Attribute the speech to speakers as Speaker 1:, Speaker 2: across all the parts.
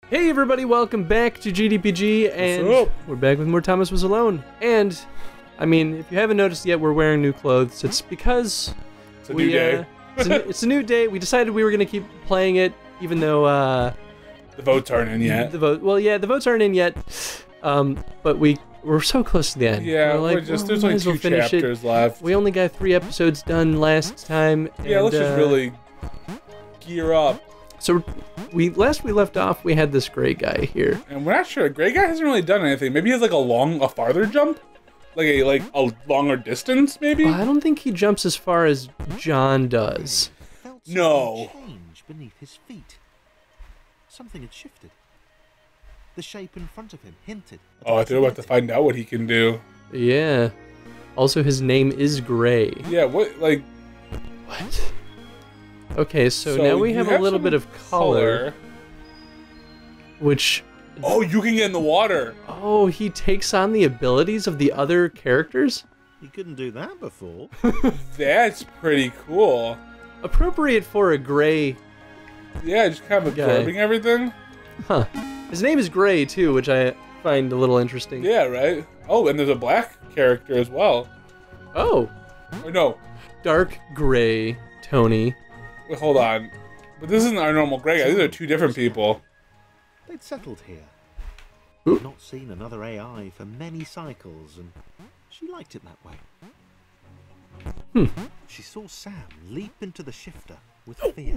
Speaker 1: Hey everybody, welcome back to GDPG, and we're back with more Thomas Was Alone. And, I mean, if you haven't noticed yet, we're wearing new clothes. It's because
Speaker 2: it's a new day.
Speaker 1: it's a new day. We decided we were going to keep playing it, even though
Speaker 2: the votes aren't in yet.
Speaker 1: The votes aren't in yet. But we're so close to the end.
Speaker 2: Yeah,
Speaker 1: we're like,
Speaker 2: there's only 2 chapters left.
Speaker 1: We only got 3 episodes done last time.
Speaker 2: Yeah, let's just really gear up.
Speaker 1: So last we left off, we had this gray guy here,
Speaker 2: and we're not sure. Gray guy hasn't really done anything. Maybe he has like a farther jump, like a longer distance. Maybe.
Speaker 1: Well, I don't think he jumps as far as John does.
Speaker 2: No.
Speaker 3: Change beneath his feet. Something had shifted. The shape in front of him hinted.
Speaker 2: Oh, I think we're about to find out what he can do.
Speaker 1: Yeah. Also, his name is Gray.
Speaker 2: Yeah. What? Like.
Speaker 1: What? Okay, so now we have a little bit of color, which...
Speaker 2: Oh, you can get in the water!
Speaker 1: Oh, he takes on the abilities of the other characters?
Speaker 3: He couldn't do that before.
Speaker 2: That's pretty cool.
Speaker 1: Appropriate for a Gray...
Speaker 2: Yeah, just kind of absorbing everything.
Speaker 1: Huh. His name is Gray, too, which I find a little interesting.
Speaker 2: Yeah, right? Oh, and there's a black character as well.
Speaker 1: Oh.
Speaker 2: Or no.
Speaker 1: Dark Gray, Tony.
Speaker 2: Wait, hold on. But this isn't our normal Gray guy. These are 2 different people.
Speaker 3: They'd settled here.
Speaker 1: Oop.
Speaker 3: Not seen another AI for many cycles, and she liked it that way. She saw Sam leap into the shifter with fear.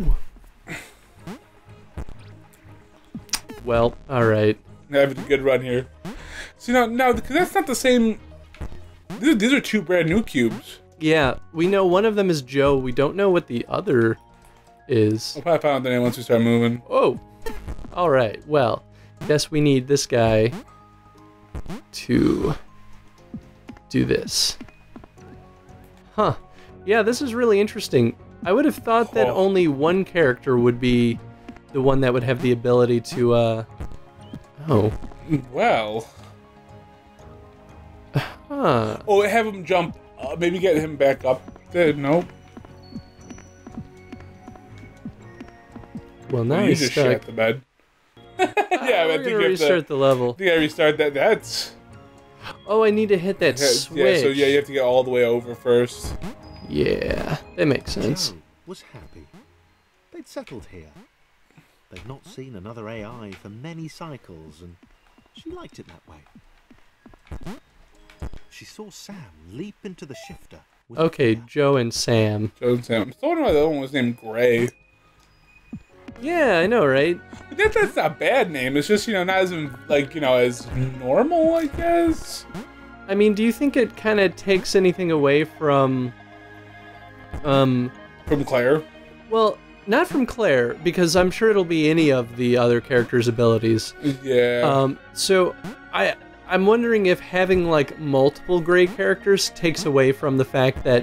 Speaker 1: Well, alright.
Speaker 2: Having a good run here. See, now, because that's not the same... These are 2 brand new cubes.
Speaker 1: Yeah, we know one of them is Joe. We don't know what the other is.
Speaker 2: We'll probably find out the name once we start moving.
Speaker 1: Oh! Alright, well, guess we need this guy to do this. Huh. Yeah, this is really interesting. I would have thought that only one character would be the one that would have the ability to, Oh.
Speaker 2: Well.
Speaker 1: Huh.
Speaker 2: Oh, have him jump. Maybe get him back up there. Nope.
Speaker 1: Well, now
Speaker 2: he's
Speaker 1: he's
Speaker 2: just
Speaker 1: stuck.
Speaker 2: shit at the bed. Yeah, I think you have
Speaker 1: restart the level.
Speaker 2: I think I restart that. That's...
Speaker 1: Oh, I need to hit that switch.
Speaker 2: Yeah, so yeah, you have to get all the way over first.
Speaker 1: Yeah, that makes sense.
Speaker 3: Joe was happy. They'd settled here. They'd not seen another AI for many cycles, and she liked it that way. She saw Sam leap into the shifter.
Speaker 1: Okay, Joe and Sam.
Speaker 2: Joe and Sam. I'm still wondering why the other one was named Gray.
Speaker 1: Yeah, I know, right?
Speaker 2: That's not a bad name. It's just, not as, like, as normal, I guess.
Speaker 1: I mean, do you think it kind of takes anything away from...
Speaker 2: From Claire?
Speaker 1: Well, not from Claire, because I'm sure it'll be any of the other characters' abilities.
Speaker 2: Yeah.
Speaker 1: So, I'm wondering if having, like, multiple Gray characters takes away from the fact that,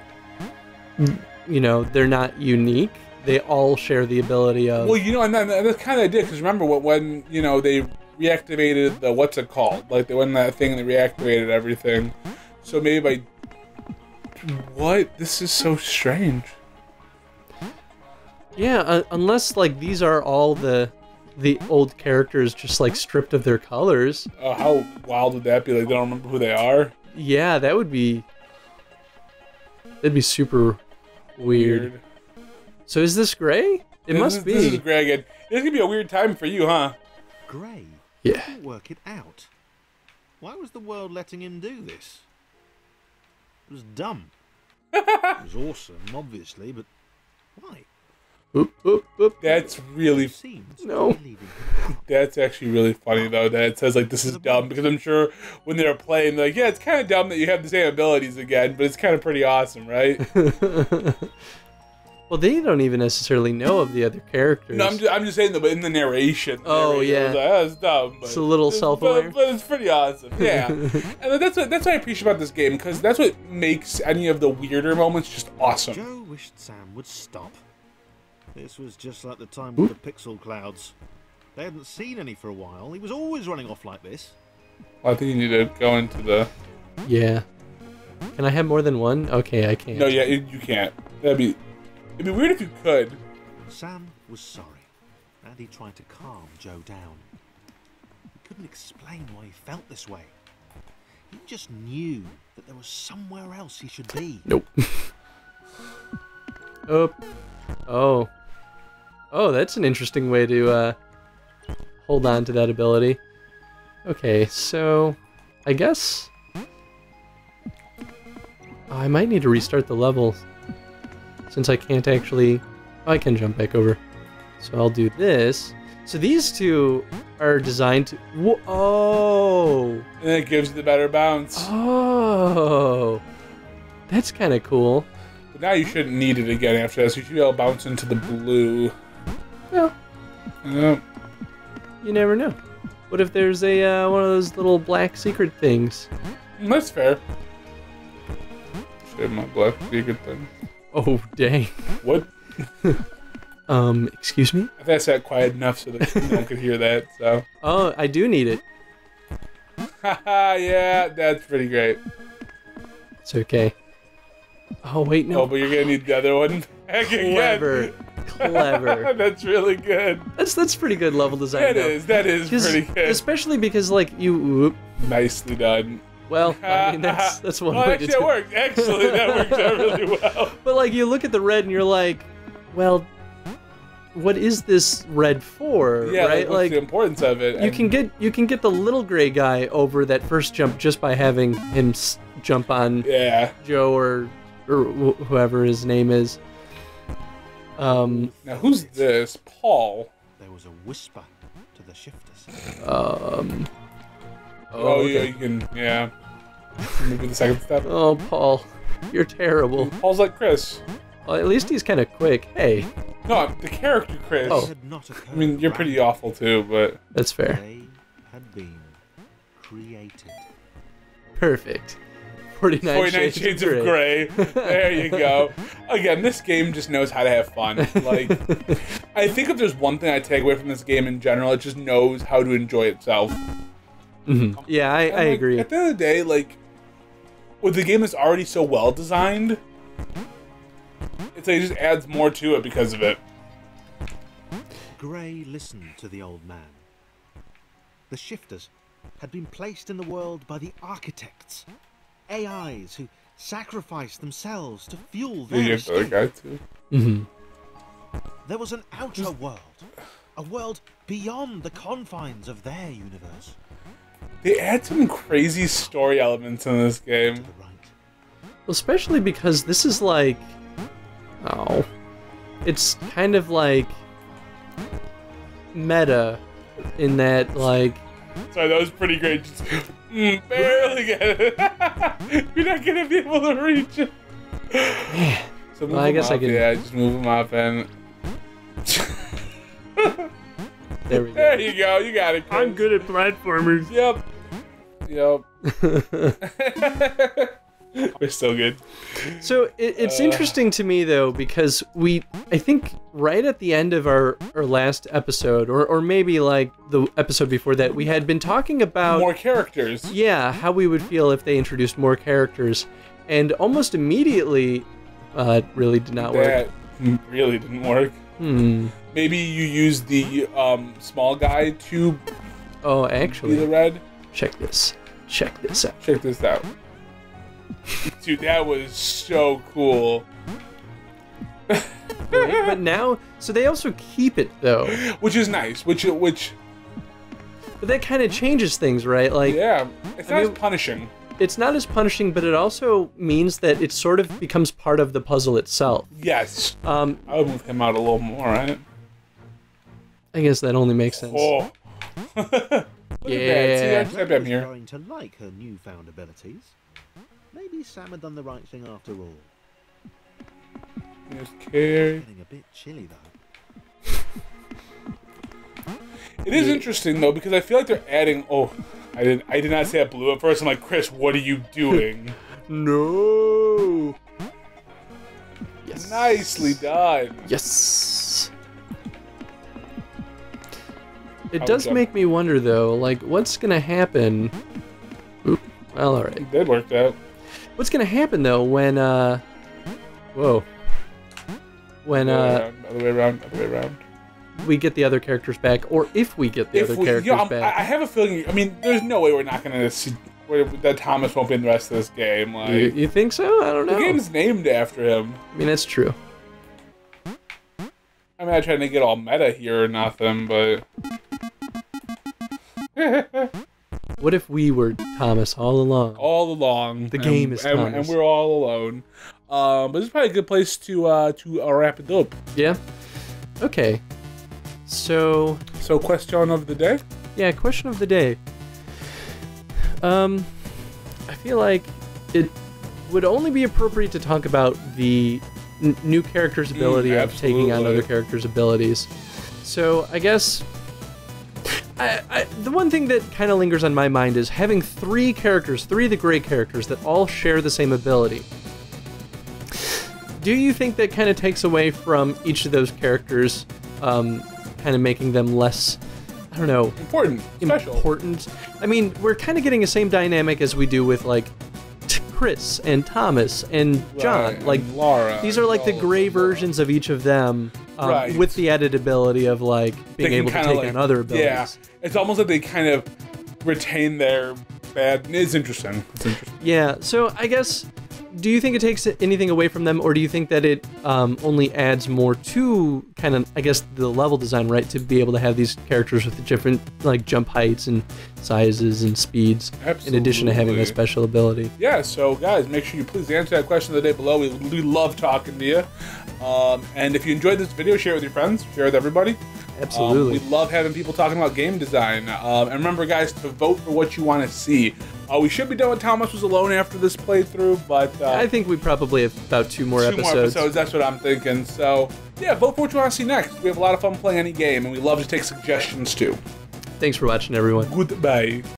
Speaker 1: they're not unique. They all share the ability of...
Speaker 2: Well, and that's kind of idea, because remember when, they reactivated the, what's it called? Like, they went that thing and they reactivated everything. So maybe by... What? This is so strange.
Speaker 1: Yeah, unless, like, these are all the old characters just, like, stripped of their colors.
Speaker 2: How wild would that be? Like, they don't remember who they are?
Speaker 1: Yeah, that would be... That'd be super weird. So is this Gray? It must be.
Speaker 2: This is Gray again. It's gonna be a weird time for you, huh?
Speaker 3: Gray?
Speaker 1: Yeah.
Speaker 3: Couldn't work it out. Why was the world letting him do this? It was dumb. It was awesome, obviously, but why?
Speaker 1: Oop, oop, oop.
Speaker 2: That's really...
Speaker 1: No.
Speaker 2: That's actually really funny, though, that it says, like, this is dumb, because I'm sure when they were playing, they're like, yeah, it's kind of dumb that you have the same abilities again, but it's kind of pretty awesome, right?
Speaker 1: Well, they don't even necessarily know of the other characters.
Speaker 2: No, I'm just saying, though, but in the narration.
Speaker 1: Oh, yeah.
Speaker 2: Like, oh, it's dumb. But
Speaker 1: it's a little self-aware.
Speaker 2: But it's pretty awesome, yeah. And that's what I appreciate about this game, because that's what makes any of the weirder moments just awesome.
Speaker 3: Joe wished Sam would stop. This was just like the time with the pixel clouds. They hadn't seen any for a while. He was always running off like this.
Speaker 2: Well, I think you need to go into the...
Speaker 1: Yeah. Can I have more than one? Okay, I can't.
Speaker 2: No, you can't. It'd be weird if you could.
Speaker 3: Sam was sorry. and he tried to calm Joe down. He couldn't explain why he felt this way. He just knew that there was somewhere else he should be.
Speaker 1: Nope. Oh. Oh. Oh, that's an interesting way to hold on to that ability. Okay, so I guess I might need to restart the level since I can't actually... Oh, I can jump back over. So I'll do this. So these two are designed to... Oh!
Speaker 2: And it gives you the better bounce.
Speaker 1: Oh! That's kind of cool.
Speaker 2: But now you shouldn't need it again after this. You should be able to bounce into the blue.
Speaker 1: Well,
Speaker 2: Yep.
Speaker 1: you never know. What if there's a one of those little black secret things?
Speaker 2: That's fair. Shit, my black secret thing.
Speaker 1: Oh, dang.
Speaker 2: What?
Speaker 1: Excuse me?
Speaker 2: I think I said quiet enough so that no one could hear that, so.
Speaker 1: Oh, I do need it.
Speaker 2: Haha, yeah, that's pretty great.
Speaker 1: It's okay. Oh, wait, no.
Speaker 2: Oh, but you're gonna need the other one back again.
Speaker 1: Clever. Clever.
Speaker 2: That's really good.
Speaker 1: That's pretty good level design.
Speaker 2: That is pretty good.
Speaker 1: Especially because, like, you... Whoop.
Speaker 2: Nicely done.
Speaker 1: Well, I mean, that's one
Speaker 2: well,
Speaker 1: way
Speaker 2: actually,
Speaker 1: to do
Speaker 2: it worked. Actually, that worked out really well.
Speaker 1: But, like, you look at the red and you're like, well, what is this red for?
Speaker 2: Yeah,
Speaker 1: right?
Speaker 2: what's the importance of it?
Speaker 1: You can get the little gray guy over that first jump just by having him jump on Joe or whoever his name is.
Speaker 2: Now who's this? Paul.
Speaker 3: There was a whisper to the shifters.
Speaker 2: Yeah, you can. Yeah. Maybe the second step.
Speaker 1: Oh, Paul, you're terrible.
Speaker 2: Paul's like Chris.
Speaker 1: Well, at least he's kind of quick. Hey.
Speaker 2: No, the character Chris.
Speaker 1: Oh.
Speaker 2: I mean, you're pretty awful too, but
Speaker 1: that's fair.
Speaker 3: They had been created.
Speaker 1: Perfect. 49
Speaker 2: Shades of Grey. There you go. Again, this game just knows how to have fun. Like, I think if there's one thing I take away from this game in general, it just knows how to enjoy itself.
Speaker 1: Mm-hmm. Yeah, I agree.
Speaker 2: At the end of the day, like, with the game that's already so well designed, it's like it just adds more to it because of it.
Speaker 3: Gray listened to the old man. The shifters had been placed in the world by the architects, AIs who sacrificed themselves to fuel their escape.
Speaker 2: Guy too.
Speaker 1: Mm-hmm.
Speaker 3: There was an outer world, a world beyond the confines of their universe.
Speaker 2: They add some crazy story elements in this game.
Speaker 3: To the right.
Speaker 1: Well, especially because this is like, it's kind of like meta in that, like.
Speaker 2: Sorry, that was pretty great. Just barely get it. You're not gonna be able to reach it.
Speaker 1: Man.
Speaker 2: So
Speaker 1: Well, I guess I can.
Speaker 2: Yeah, just move them up and.
Speaker 1: There we go.
Speaker 2: There you go. You got it, Chris.
Speaker 1: I'm good at platformers.
Speaker 2: Yep. We're still good.
Speaker 1: So it's interesting to me though, because I think right at the end of our last episode, or maybe like the episode before that, we had been talking about
Speaker 2: more characters.
Speaker 1: Yeah, how we would feel if they introduced more characters, and almost immediately, it really did not work.
Speaker 2: That really didn't work. Maybe you use the small guy to
Speaker 1: actually
Speaker 2: be the red.
Speaker 1: Check this out.
Speaker 2: Check this out. Dude, that was so cool.
Speaker 1: But now, so they also keep it though,
Speaker 2: Which is nice. Which.
Speaker 1: but that kind of changes things, right? Like,
Speaker 2: Yeah, it's not as punishing.
Speaker 1: It's not as punishing, but it also means that it sort of becomes part of the puzzle itself.
Speaker 2: Yes. I would move him out a little more, right?
Speaker 1: I guess that only makes sense.
Speaker 2: Oh.
Speaker 1: Yeah.
Speaker 2: See, I'm here.
Speaker 3: Going to like her newfound abilities. Maybe Sam had done the right thing after all.
Speaker 2: Just care.
Speaker 3: Getting a bit chilly though.
Speaker 2: It is interesting though because I feel like they're adding. Oh, I did not say that blue at first. I'm like, Chris, what are you doing?
Speaker 1: No. Yes.
Speaker 2: Nicely done.
Speaker 1: Yes. It does make me wonder though, like what's gonna happen? Oop. Well, all right.
Speaker 2: That worked out.
Speaker 1: What's gonna happen though when
Speaker 2: Other way around.
Speaker 1: we get the other characters back, or if we get the other characters back.
Speaker 2: I have a feeling. I mean, there's no way we're not going to see that Thomas won't be in the rest of this game. Like,
Speaker 1: you think so? I don't know.
Speaker 2: The game's named after him.
Speaker 1: I mean, that's true.
Speaker 2: I'm not trying to get all meta here or nothing, but...
Speaker 1: What if we were Thomas all along?
Speaker 2: All along.
Speaker 1: The game is Thomas.
Speaker 2: And we're all alone. But this is probably a good place to wrap it up.
Speaker 1: Yeah? Okay. So
Speaker 2: question of the day?
Speaker 1: Yeah, question of the day. I feel like it would only be appropriate to talk about the new character's ability of taking on other characters' abilities. So I guess the one thing that kind of lingers on my mind is having three of the gray characters that all share the same ability. Do you think that kind of takes away from each of those characters, kind of making them less, I don't know,
Speaker 2: important?
Speaker 1: I mean, we're kind of getting the same dynamic as we do with like Chris and Thomas and John.
Speaker 2: Right,
Speaker 1: like
Speaker 2: and Laura.
Speaker 1: These are like the gray versions of each of them, with the added ability of like being able to take on other abilities.
Speaker 2: Yeah, it's almost like they kind of retain their bad. It's interesting.
Speaker 1: Yeah. So I guess, do you think it takes anything away from them, or do you think that it only adds more to kind of, I guess, the level design, right? To be able to have these characters with different like jump heights and sizes and speeds, in addition to having a special ability.
Speaker 2: Yeah. So guys, make sure you please answer that question of the day below. We love talking to you. And if you enjoyed this video, share it with your friends. Share it with everybody.
Speaker 1: Absolutely.
Speaker 2: We love having people talking about game design. And remember, guys, to vote for what you want to see. We should be done with Thomas Was Alone after this playthrough, but...
Speaker 1: I think we probably have about two more episodes.
Speaker 2: That's what I'm thinking. So, yeah, vote for what you want to see next. We have a lot of fun playing any game, and we love to take suggestions, too.
Speaker 1: Thanks for watching, everyone.
Speaker 2: Goodbye.